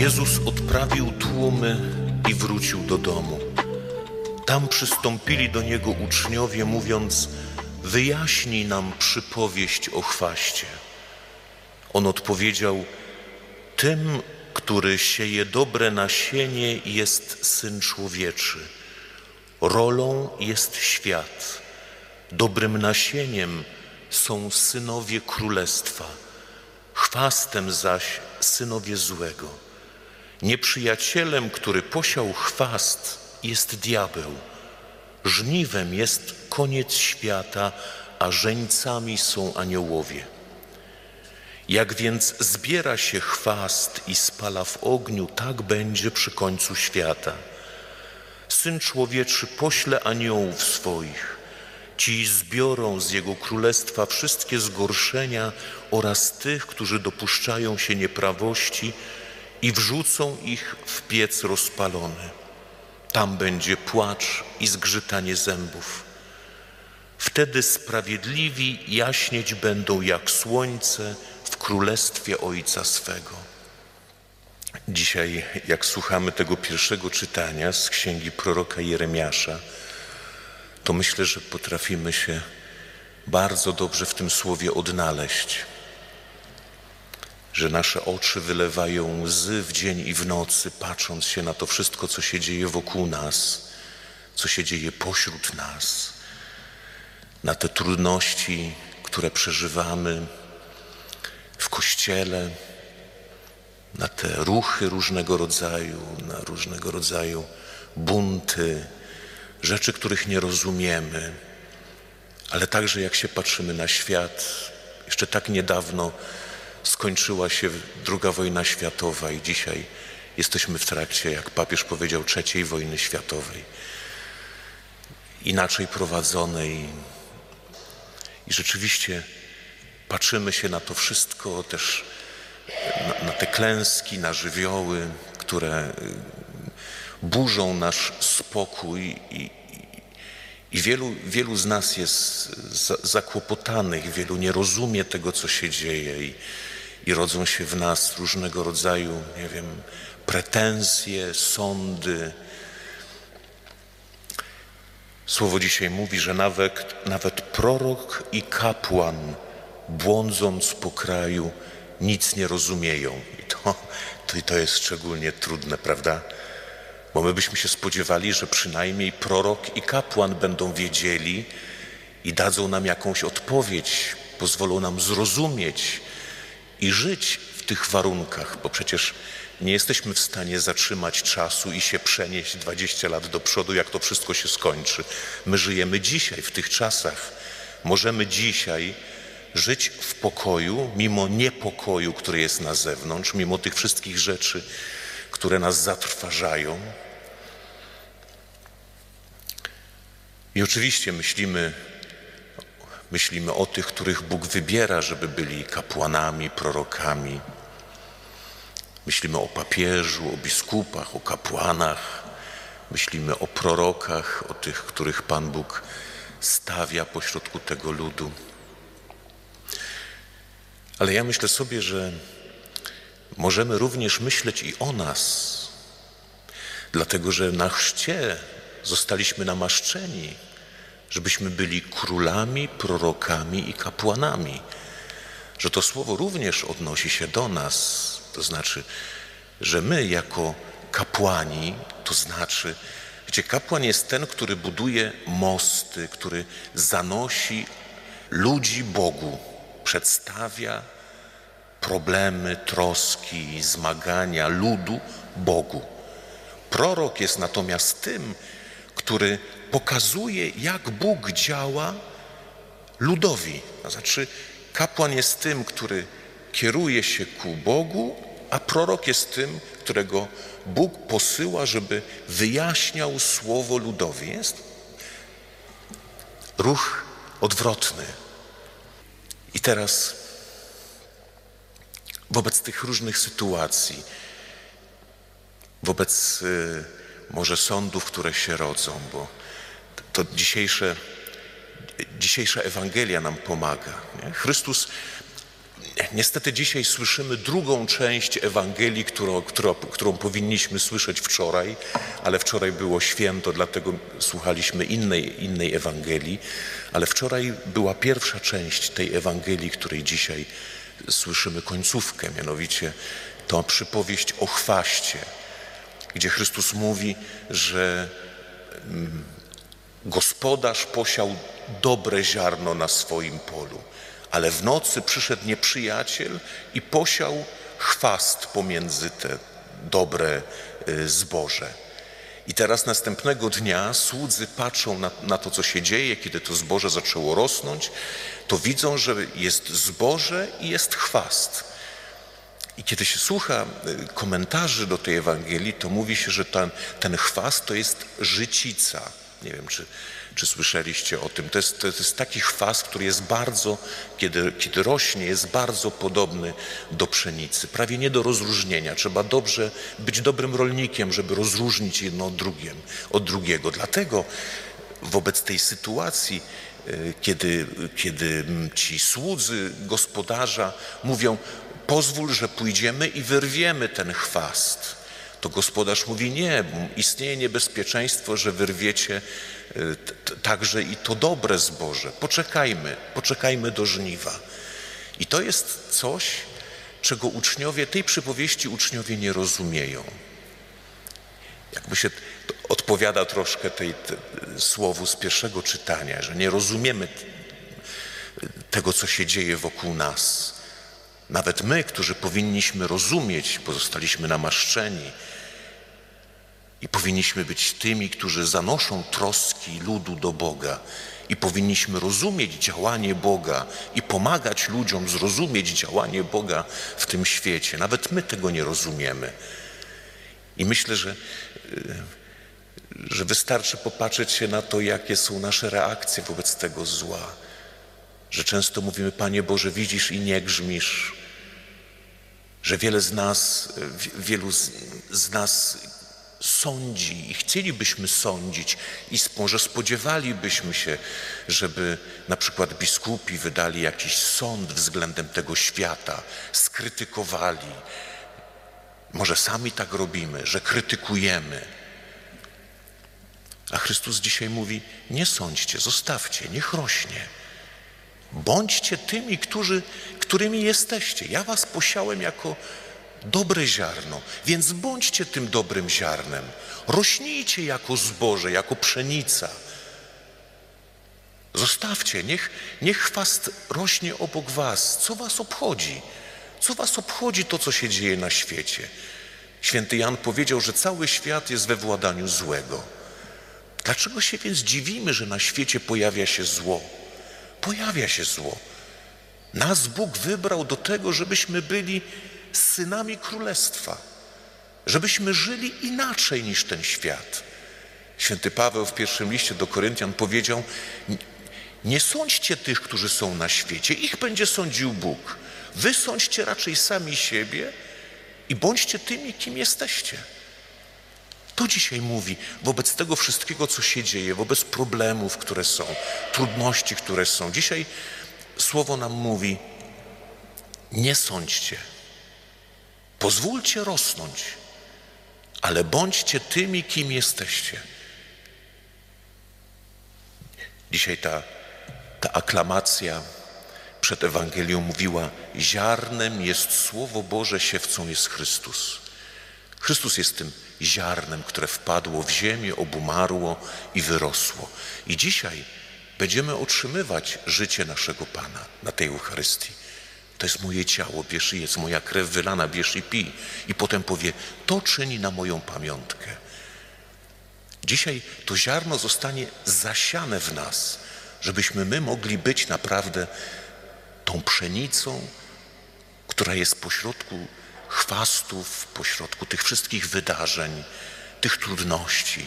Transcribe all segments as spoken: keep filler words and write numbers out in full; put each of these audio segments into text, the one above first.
Jezus odprawił tłumy i wrócił do domu. Tam przystąpili do Niego uczniowie, mówiąc: wyjaśnij nam przypowieść o chwaście. On odpowiedział: tym, który sieje dobre nasienie, jest Syn Człowieczy. Rolą jest świat. Dobrym nasieniem są synowie Królestwa. Chwastem zaś synowie złego. Nieprzyjacielem, który posiał chwast, jest diabeł. Żniwem jest koniec świata, a żeńcami są aniołowie. Jak więc zbiera się chwast i spala w ogniu, tak będzie przy końcu świata. Syn Człowieczy pośle aniołów swoich. Ci zbiorą z Jego Królestwa wszystkie zgorszenia oraz tych, którzy dopuszczają się nieprawości, i wrzucą ich w piec rozpalony. Tam będzie płacz i zgrzytanie zębów. Wtedy sprawiedliwi jaśnieć będą jak słońce w królestwie Ojca swego. Dzisiaj, jak słuchamy tego pierwszego czytania z księgi proroka Jeremiasza, to myślę, że potrafimy się bardzo dobrze w tym słowie odnaleźć, że nasze oczy wylewają łzy w dzień i w nocy, patrząc się na to wszystko, co się dzieje wokół nas, co się dzieje pośród nas, na te trudności, które przeżywamy w Kościele, na te ruchy różnego rodzaju, na różnego rodzaju bunty, rzeczy, których nie rozumiemy, ale także jak się patrzymy na świat, jeszcze tak niedawno skończyła się druga wojna światowa i dzisiaj jesteśmy w trakcie, jak papież powiedział, trzeciej wojny światowej, inaczej prowadzonej. I rzeczywiście patrzymy się na to wszystko, też na, na te klęski, na żywioły, które burzą nasz spokój i, i wielu, wielu z nas jest za, zakłopotanych, wielu nie rozumie tego, co się dzieje i, i rodzą się w nas różnego rodzaju, nie wiem, pretensje, sądy. Słowo dzisiaj mówi, że nawet, nawet prorok i kapłan, błądząc po kraju, nic nie rozumieją. I to, to, to jest szczególnie trudne, prawda? Bo my byśmy się spodziewali, że przynajmniej prorok i kapłan będą wiedzieli i dadzą nam jakąś odpowiedź, pozwolą nam zrozumieć i żyć w tych warunkach, bo przecież nie jesteśmy w stanie zatrzymać czasu i się przenieść dwadzieścia lat do przodu, jak to wszystko się skończy. My żyjemy dzisiaj, w tych czasach. Możemy dzisiaj żyć w pokoju, mimo niepokoju, który jest na zewnątrz, mimo tych wszystkich rzeczy, które nas zatrważają. I oczywiście myślimy, myślimy o tych, których Bóg wybiera, żeby byli kapłanami, prorokami. Myślimy o papieżu, o biskupach, o kapłanach. Myślimy o prorokach, o tych, których Pan Bóg stawia pośrodku tego ludu. Ale ja myślę sobie, że możemy również myśleć i o nas, dlatego że na chrzcie zostaliśmy namaszczeni, żebyśmy byli królami, prorokami i kapłanami, że to słowo również odnosi się do nas, to znaczy, że my jako kapłani, to znaczy, gdzie kapłan jest ten, który buduje mosty, który zanosi ludzi Bogu, przedstawia problemy, troski, zmagania ludu Bogu. Prorok jest natomiast tym, który pokazuje, jak Bóg działa ludowi. To znaczy, kapłan jest tym, który kieruje się ku Bogu, a prorok jest tym, którego Bóg posyła, żeby wyjaśniał słowo ludowi. Jest ruch odwrotny. I teraz wobec tych różnych sytuacji, wobec y, może sądów, które się rodzą, bo to dzisiejsze, dzisiejsza Ewangelia nam pomaga. Nie? Chrystus Niestety dzisiaj słyszymy drugą część Ewangelii, którą, którą, którą powinniśmy słyszeć wczoraj, ale wczoraj było święto, dlatego słuchaliśmy innej, innej Ewangelii, ale wczoraj była pierwsza część tej Ewangelii, której dzisiaj słyszymy końcówkę, mianowicie to przypowieść o chwaście, gdzie Chrystus mówi, że gospodarz posiał dobre ziarno na swoim polu, ale w nocy przyszedł nieprzyjaciel i posiał chwast pomiędzy te dobre zboże. I teraz następnego dnia słudzy patrzą na, na to, co się dzieje, kiedy to zboże zaczęło rosnąć, to widzą, że jest zboże i jest chwast. I kiedy się słucha komentarzy do tej Ewangelii, to mówi się, że ten, ten chwast to jest życica. Nie wiem, czy, czy słyszeliście o tym. To jest, to jest taki chwast, który jest bardzo, kiedy, kiedy rośnie, jest bardzo podobny do pszenicy. Prawie nie do rozróżnienia. Trzeba dobrze być dobrym rolnikiem, żeby rozróżnić jedno od, drugiem, od drugiego. Dlatego wobec tej sytuacji, kiedy, kiedy ci słudzy gospodarza mówią: pozwól, że pójdziemy i wyrwiemy ten chwast, to gospodarz mówi: nie, istnieje niebezpieczeństwo, że wyrwiecie także i to dobre zboże. Poczekajmy, poczekajmy do żniwa. I to jest coś, czego uczniowie, tej przypowieści uczniowie nie rozumieją. Jakby się odpowiada troszkę tej, tej słowu z pierwszego czytania, że nie rozumiemy tego, co się dzieje wokół nas. Nawet my, którzy powinniśmy rozumieć, bo zostaliśmy namaszczeni i powinniśmy być tymi, którzy zanoszą troski ludu do Boga i powinniśmy rozumieć działanie Boga i pomagać ludziom zrozumieć działanie Boga w tym świecie. Nawet my tego nie rozumiemy. I myślę, że, że wystarczy popatrzeć się na to, jakie są nasze reakcje wobec tego zła. Że często mówimy: Panie Boże, widzisz i nie grzmisz. Że wiele z nas, wielu z, z nas sądzi i chcielibyśmy sądzić i może spodziewalibyśmy się, żeby na przykład biskupi wydali jakiś sąd względem tego świata, skrytykowali. Może sami tak robimy, że krytykujemy. A Chrystus dzisiaj mówi: nie sądźcie, zostawcie, niech rośnie. Bądźcie tymi, którzy, którymi jesteście. Ja was posiałem jako dobre ziarno, więc bądźcie tym dobrym ziarnem. Rośnijcie jako zboże, jako pszenica. Zostawcie, niech, niech chwast rośnie obok was. Co was obchodzi? Co was obchodzi to, co się dzieje na świecie? Święty Jan powiedział, że cały świat jest we władaniu złego. Dlaczego się więc dziwimy, że na świecie pojawia się zło? Pojawia się zło. Nas Bóg wybrał do tego, żebyśmy byli synami Królestwa, żebyśmy żyli inaczej niż ten świat. Święty Paweł w pierwszym liście do Koryntian powiedział: nie sądźcie tych, którzy są na świecie, ich będzie sądził Bóg. Wy sądźcie raczej sami siebie i bądźcie tymi, kim jesteście. To dzisiaj mówi wobec tego wszystkiego, co się dzieje, wobec problemów, które są, trudności, które są. Dzisiaj Słowo nam mówi: nie sądźcie, pozwólcie rosnąć, ale bądźcie tymi, kim jesteście. Dzisiaj ta, ta aklamacja przed Ewangelią mówiła: ziarnem jest Słowo Boże, siewcą jest Chrystus. Chrystus jest tym ziarnem, które wpadło w ziemię, obumarło i wyrosło. I dzisiaj będziemy otrzymywać życie naszego Pana na tej Eucharystii. To jest moje ciało, bierz i jedz, moja krew wylana, bierz i pij. I potem powie: to czyni na moją pamiątkę. Dzisiaj to ziarno zostanie zasiane w nas, żebyśmy my mogli być naprawdę tą pszenicą, która jest pośrodku chwastów, pośrodku tych wszystkich wydarzeń, tych trudności.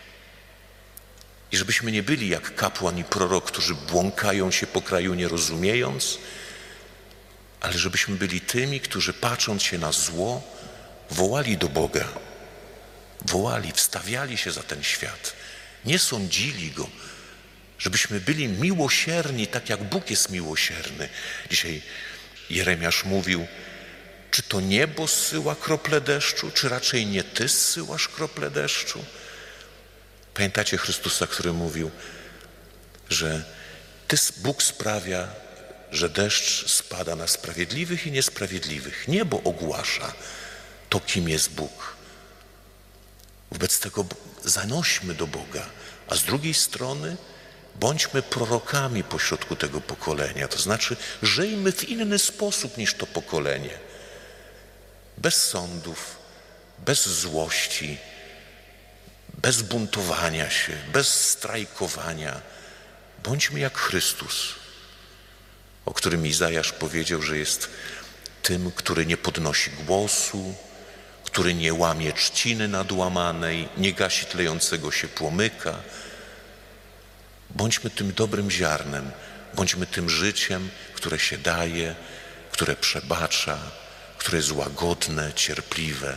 I żebyśmy nie byli jak kapłan i prorok, którzy błąkają się po kraju nie rozumiejąc, ale żebyśmy byli tymi, którzy patrząc się na zło, wołali do Boga. Wołali, wstawiali się za ten świat. Nie sądzili go. Żebyśmy byli miłosierni, tak jak Bóg jest miłosierny. Dzisiaj Jeremiasz mówił, czy to niebo zsyła krople deszczu, czy raczej nie Ty zsyłasz krople deszczu? Pamiętacie Chrystusa, który mówił, że Ty, Bóg sprawia, że deszcz spada na sprawiedliwych i niesprawiedliwych. Niebo ogłasza to, kim jest Bóg. Wobec tego zanośmy do Boga, a z drugiej strony bądźmy prorokami pośrodku tego pokolenia, to znaczy żyjmy w inny sposób niż to pokolenie. Bez sądów, bez złości, bez buntowania się, bez strajkowania. Bądźmy jak Chrystus, o którym Izajasz powiedział, że jest tym, który nie podnosi głosu, który nie łamie trzciny nadłamanej, nie gasi tlejącego się płomyka. Bądźmy tym dobrym ziarnem, bądźmy tym życiem, które się daje, które przebacza, które jest łagodne, cierpliwe.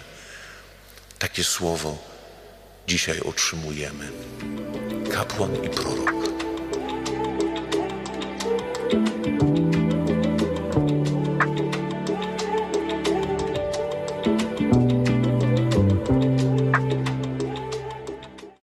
Takie słowo dzisiaj otrzymujemy. Kapłan i prorok.